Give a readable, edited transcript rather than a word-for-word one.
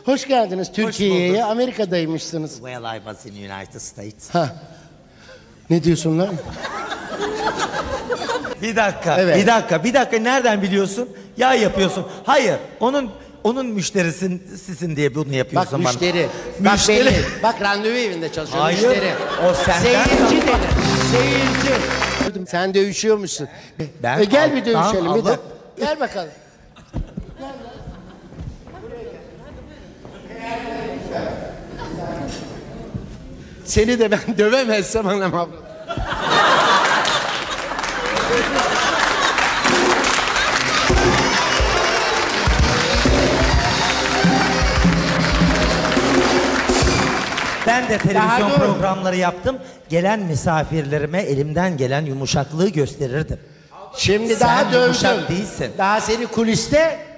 Hoş geldiniz Türkiye'ye. Amerika'daymışsınız. Well, I was in United States. Ha. Ne diyorsun lan? Bir dakika, Evet. bir dakika. Nereden biliyorsun? Ya yapıyorsun. Hayır, onun müşterisisin diye bunu yapıyorsun Bak bana. müşteri. Müşteri. Bak belli. Bak randevu evinde çalışıyor Hayır, müşteri. o senden. Seyirci denir. Seyirci. Sen dövüşüyormuşsun. Ben Gel bir alttan dövüşelim. Bir alıp- de. Gel bakalım. Seni de ben dövemezsem anam abla. Ben de televizyon Daha dur. programları yaptım. Gelen misafirlerime elimden gelen yumuşaklığı gösterirdim. Şimdi Sen daha yumuşak dövdüm. değilsin. Daha seni kuliste